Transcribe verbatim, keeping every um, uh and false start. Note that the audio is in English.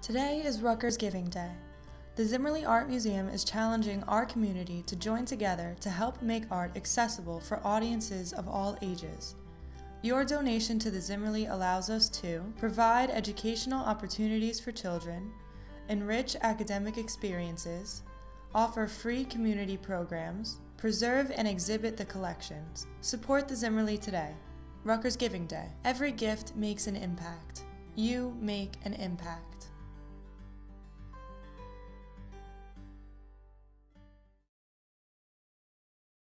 Today is Rutgers Giving Day. The Zimmerli Art Museum is challenging our community to join together to help make art accessible for audiences of all ages. Your donation to the Zimmerli allows us to provide educational opportunities for children, enrich academic experiences, offer free community programs, preserve and exhibit the collections. Support the Zimmerli today. Rutgers Giving Day. Every gift makes an impact. You make an impact.